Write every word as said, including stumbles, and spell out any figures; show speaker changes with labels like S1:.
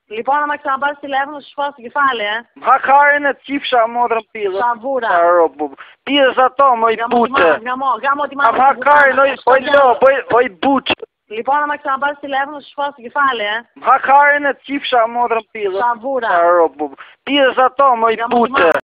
S1: Λοιπόν, άμα ξαναπάρεις τηλέφωνο, σου σπάω στο κεφάλι, ε.
S2: Μακάρι να τσίψα μόδρα πίδα.
S1: Σαβούρα.
S2: Πίδα το, μοι μπούτε.
S1: Γαμό, γαμό τη μάνα.
S2: Μακάρι, όχι λέω, όχι μπούτε.
S1: Λοιπόν, άμα ξαναπάρεις τηλέφωνο, σου σπάω στο κεφάλι, ε.
S2: Μακάρι να τσίψα μόδρα πίδα.
S1: Σαβούρα.
S2: Πίδα το, μοι μπούτε.